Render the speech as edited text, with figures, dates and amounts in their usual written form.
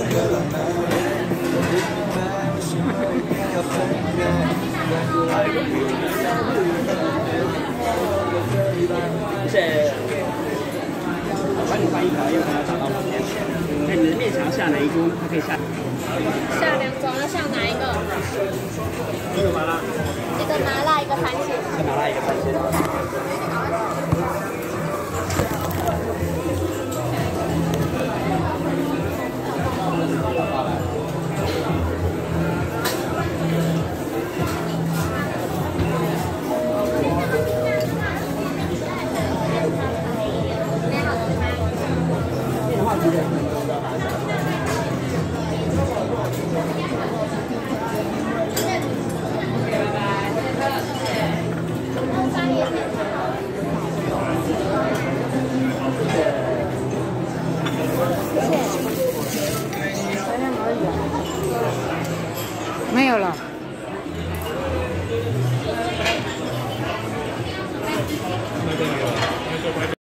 谢谢。我帮你翻译条，因为我要找到旁边。那你的面想要下哪一株？它可以下。 下2种，要下哪一个？ 一个麻辣， 一个麻辣，一个番茄。 一个麻辣，一个番茄。 没有了。